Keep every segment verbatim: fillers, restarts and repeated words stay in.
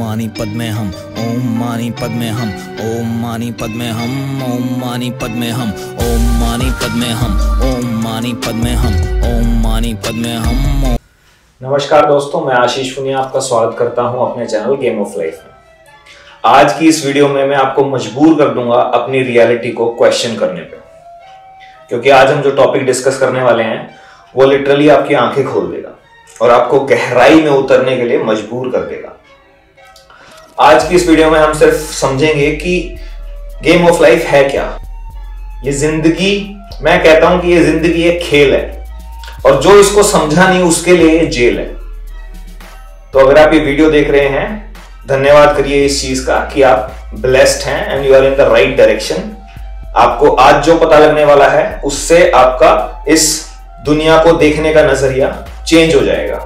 मानी पद में हम, ओम मानी पद में हम, ओम मानी पद में हम, ओम मानी पद में हम, ओम मानी पद में हम, ओम मानी पद में हम, ओम मानी पद में हम। नमस्कार दोस्तों, मैं आशीष पुनिया आपका स्वागत करता हूं अपने चैनल गेम ऑफ लाइफ में। आज की इस वीडियो में मैं आपको मजबूर कर दूंगा अपनी रियलिटी को क्वेश्चन करने पे, क्योंकि आज हम जो टॉपिक डिस्कस करने वाले हैं वो लिटरली आपकी आंखें खोल देगा और आपको गहराई में उतरने के लिए मजबूर कर देगा। आज की इस वीडियो में हम सिर्फ समझेंगे कि गेम ऑफ लाइफ है क्या। ये जिंदगी, मैं कहता हूं कि ये जिंदगी एक खेल है और जो इसको समझा नहीं उसके लिए ये जेल है। तो अगर आप ये वीडियो देख रहे हैं, धन्यवाद करिए इस चीज का कि आप ब्लेस्ड हैं and you are in the right direction. आपको आज जो पता लगने वाला है उससे आपका इस दुनिया को देखने का नजरिया चेंज हो जाएगा।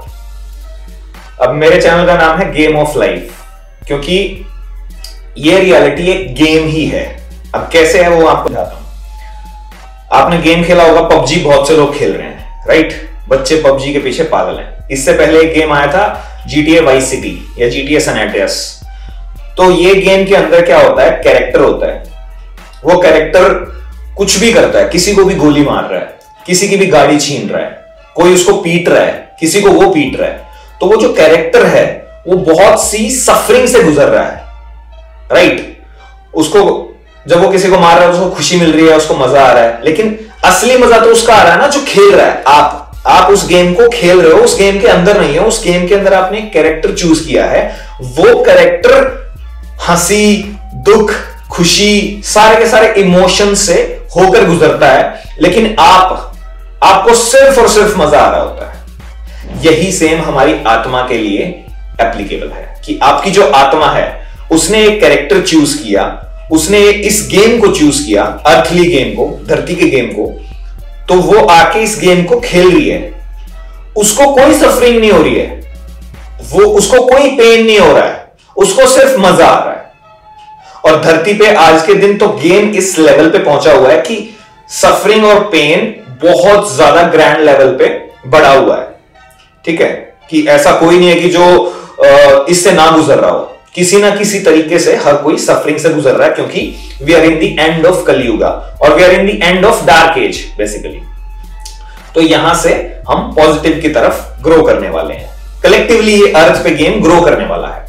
अब मेरे चैनल का नाम है गेम ऑफ लाइफ, क्योंकि ये रियलिटी एक गेम ही है। अब कैसे है वो आपको बताता हूं। आपने गेम खेला होगा, पबजी बहुत से लोग खेल रहे हैं, राइट? बच्चे पबजी के पीछे पागल हैं। इससे पहले एक गेम आया था जीटीए वाइस सिटी या जीटीए सैन एंड्रियास। तो ये गेम के अंदर क्या होता है, कैरेक्टर होता है। वो कैरेक्टर कुछ भी करता है, किसी को भी गोली मार रहा है, किसी की भी गाड़ी छीन रहा है, कोई उसको पीट रहा है, किसी को वो पीट रहा है। तो वो जो कैरेक्टर है वो बहुत सी सफरिंग से गुजर रहा है, राइट? उसको जब वो किसी को मार रहा है उसको खुशी मिल रही है, उसको मजा आ रहा है, लेकिन असली मजा तो उसका आ रहा है ना जो खेल रहा है। आप आप उस गेम को खेल रहे हो, उस गेम के अंदर नहीं है। उस गेम के अंदर आपने एक कैरेक्टर चूज किया है। वो कैरेक्टर हंसी, दुख, खुशी, सारे के सारे इमोशन से होकर गुजरता है, लेकिन आप आपको सिर्फ और सिर्फ मजा आ रहा होता है। यही सेम हमारी आत्मा के लिए एप्लीकेबल है कि आपकी जो आत्मा है उसने एक कैरेक्टर चूज किया, उसने इस गेम को चूज किया, अर्थली गेम को, धरती के गेम को, तो वो आके इस गेम को खेल रही है। उसको कोई सफरिंग नहीं हो रही है, वो उसको कोई पेन नहीं हो रहा है, उसको सिर्फ मजा आ रहा है। और धरती पे आज के दिन तो गेम इस लेवल पे पहुंचा हुआ है कि सफरिंग और पेन बहुत ज्यादा ग्रैंड लेवल पे बढ़ा हुआ है, ठीक है? कि ऐसा कोई नहीं है कि जो इससे ना गुजर रहा हो। किसी ना किसी तरीके से हर कोई सफरिंग से गुजर रहा है, क्योंकि we are in the end of Kaliyuga और we are in the end of dark age basically. तो यहां से हम पॉजिटिव की तरफ ग्रो करने वाले हैं। कलेक्टिवली ये अर्थ पे गेम ग्रो करने वाला है।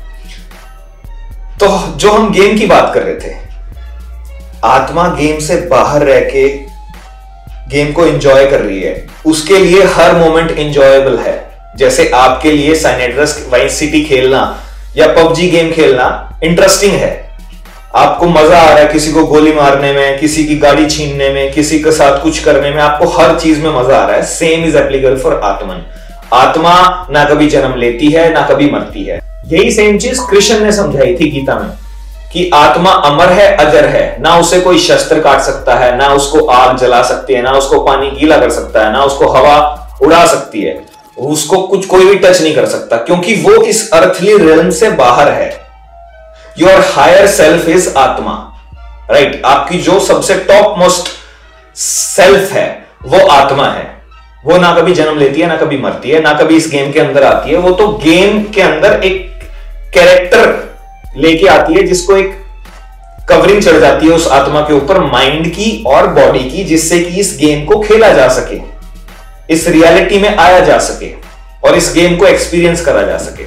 तो जो हम गेम की बात कर रहे थे, आत्मा गेम से बाहर रह के गेम को एंजॉय कर रही है, उसके लिए हर मोमेंट एंजॉयबल है। जैसे आपके लिए सैन एंड्रियास वाइस सिटी खेलना या पबजी गेम खेलना इंटरेस्टिंग है, आपको मजा आ रहा है किसी को गोली मारने में, किसी की गाड़ी छीनने में, किसी के साथ कुछ करने में, आपको हर चीज में मजा आ रहा है। सेम इज एप्लीकेबल फॉर आत्मन। आत्मा ना कभी जन्म लेती है ना कभी मरती है। यही सेम चीज कृष्ण ने समझाई थी गीता में कि आत्मा अमर है, अजर है। ना उसे कोई शस्त्र काट सकता है, ना उसको आग जला सकती है, ना उसको पानी गीला कर सकता है, ना उसको हवा उड़ा सकती है। उसको कुछ कोई भी टच नहीं कर सकता, क्योंकि वो इस अर्थली रियल्म से बाहर है। Your higher self is atma, right? आपकी जो सबसे टॉप मोस्ट सेल्फ है वो आत्मा है। वो ना कभी जन्म लेती है, ना कभी मरती है, ना कभी इस गेम के अंदर आती है। वो तो गेम के अंदर एक कैरेक्टर लेके आती है, जिसको एक कवरिंग चढ़ जाती है उस आत्मा के ऊपर, माइंड की और बॉडी की, जिससे कि इस गेम को खेला जा सके, इस रियलिटी में आया जा सके और इस गेम को एक्सपीरियंस करा जा सके।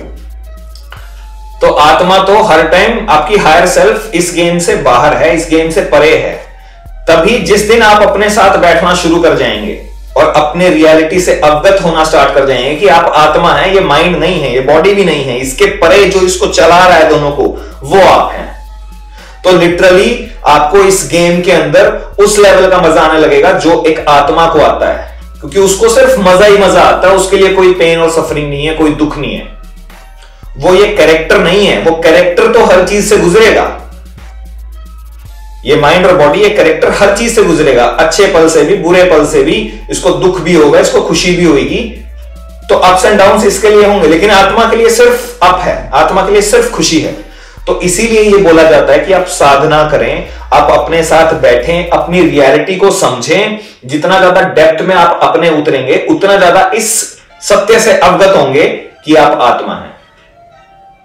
तो आत्मा तो हर टाइम, आपकी हायर सेल्फ इस गेम से बाहर है, इस गेम से परे है। तभी जिस दिन आप अपने साथ बैठना शुरू कर जाएंगे और अपने रियलिटी से अवगत होना स्टार्ट कर जाएंगे कि आप आत्मा हैं, ये माइंड नहीं है, ये बॉडी भी नहीं है, इसके परे जो इसको चला रहा है दोनों को, वो आप हैं। तो लिटरली आपको इस गेम के अंदर उस लेवल का मजा आने लगेगा जो एक आत्मा को आता है, क्योंकि उसको सिर्फ मजा ही मजा आता है। उसके लिए कोई पेन और सफरिंग नहीं है, कोई दुख नहीं है। वो ये कैरेक्टर नहीं है, वो कैरेक्टर तो हर चीज से गुजरेगा। ये माइंड और बॉडी, ये कैरेक्टर हर चीज से गुजरेगा, अच्छे पल से भी, बुरे पल से भी। इसको दुख भी होगा, इसको खुशी भी होगी, तो अप्स एंड डाउन्स इसके लिए होंगे, लेकिन आत्मा के लिए सिर्फ अप है, आत्मा के लिए सिर्फ खुशी है। तो इसीलिए ये बोला जाता है कि आप साधना करें, आप अपने साथ बैठें, अपनी रियलिटी को समझें। जितना ज्यादा डेप्थ में आप अपने उतरेंगे, उतना ज्यादा इस सत्य से अवगत होंगे कि आप आत्मा हैं।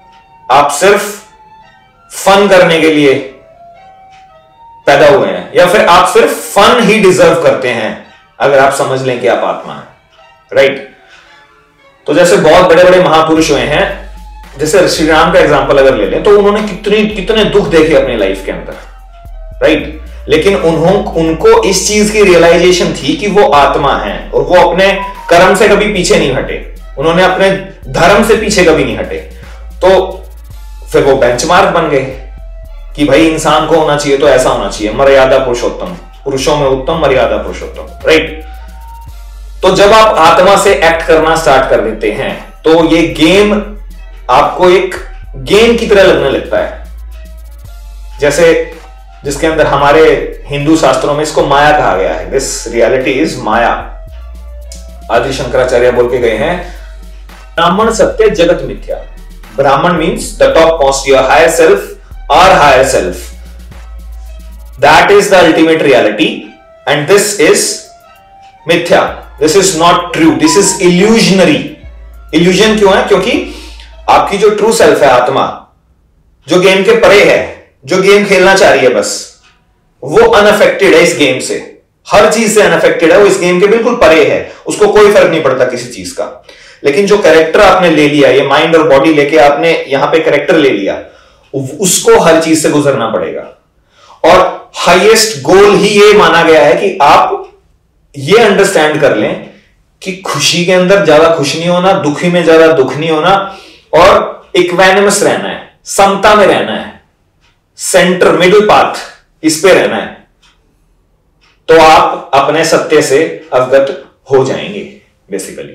आप सिर्फ फन करने के लिए पैदा हुए हैं, या फिर आप सिर्फ फन ही डिजर्व करते हैं, अगर आप समझ लें कि आप आत्मा हैं, राइट। तो जैसे बहुत बड़े बड़े महापुरुष हुए हैं, जैसे श्री राम का एग्जांपल अगर ले लें, तो उन्होंने कितनी कितने दुख देखे अपनी लाइफ के अंदर, राइट। लेकिन उन्होंने उनको इस चीज की रियलाइजेशन थी कि वो आत्मा है, और वो अपने कर्म से कभी पीछे नहीं हटे, उन्होंने अपने धर्म से पीछे कभी नहीं हटे। तो फिर वो बेंचमार्क बन गए कि भाई इंसान को होना चाहिए तो ऐसा होना चाहिए, मर्यादा पुरुषोत्तम, पुरुषों में उत्तम मर्यादा पुरुषोत्तम, राइट। तो जब आप आत्मा से एक्ट करना स्टार्ट कर देते हैं तो ये गेम आपको एक गेम की तरह लगने लगता है, जैसे जिसके अंदर हमारे हिंदू शास्त्रों में इसको माया कहा गया है। This reality is maya. Adi Shankaracharya बोल के गए हैं, ब्राह्मण सत्य जगत मिथ्या। Brahman means the top most, your higher self और higher self, that is the ultimate reality, and this is mithya, this is not true, this is illusionary. Illusion क्यों है? क्योंकि आपकी जो ट्रू सेल्फ है, आत्मा, जो गेम के परे है, जो गेम खेलना चाह रही है, बस वो अनअफेक्टेड है इस गेम से, हर चीज से अनअफेक्टेड है, वो इस गेम के बिल्कुल परे है, उसको कोई फर्क नहीं पड़ता किसी चीज का। लेकिन जो कैरेक्टर आपने ले लिया, ये माइंड और बॉडी लेके आपने यहां पे कैरेक्टर ले लिया, उसको हर चीज से गुजरना पड़ेगा। और हाईएस्ट गोल ही ये माना गया है कि आप ये अंडरस्टैंड कर लें कि खुशी के अंदर ज्यादा खुश नहीं होना, दुखी में ज्यादा दुख नहीं होना, और इक्वेनिमस रहना है, समता में रहना है, सेंटर मिडिल पाथ, इस पे रहना है, तो आप अपने सत्य से अवगत हो जाएंगे बेसिकली।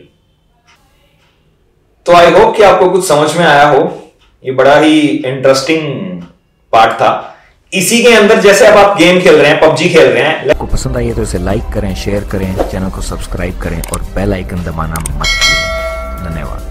तो आई होप कि आपको कुछ समझ में आया हो। ये बड़ा ही इंटरेस्टिंग पार्ट था। इसी के अंदर जैसे अब आप गेम खेल रहे हैं, पबजी खेल रहे हैं, आपको पसंद आई है तो इसे लाइक करें, शेयर करें, चैनल को सब्सक्राइब करें और बेल आइकन दबाना मत भूलें। धन्यवाद।